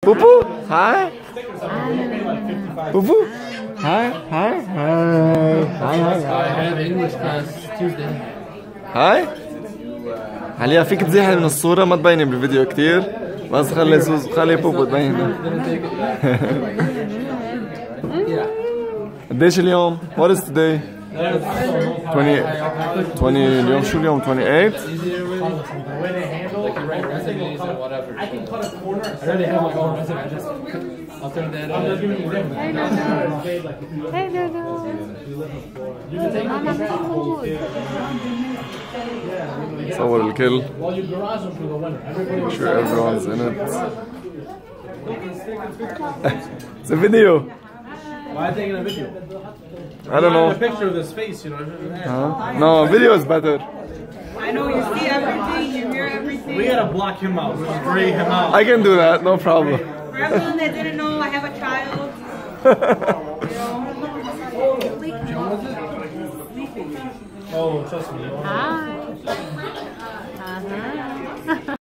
Pupu? Hi. Pupu? Hi. Hi. Hi. Hi. Hi. I have English class Tuesday. هاي عليا فيك تزيحي من الصورة ما تبيني بالفيديو كتير بس خلي بوبو تبين قديش اليوم؟ What is today? 20 اليوم شو اليوم 28؟ صور الكل make sure everyone's in it. It's a video. Why taking a video? I don't know. A picture of his face, you know. No, video is better. I know you see everything, you hear everything. We gotta block him out. We just gray him out. I can do that, no problem. For everyone that didn't know, I have a child. Oh, trust me. Hi.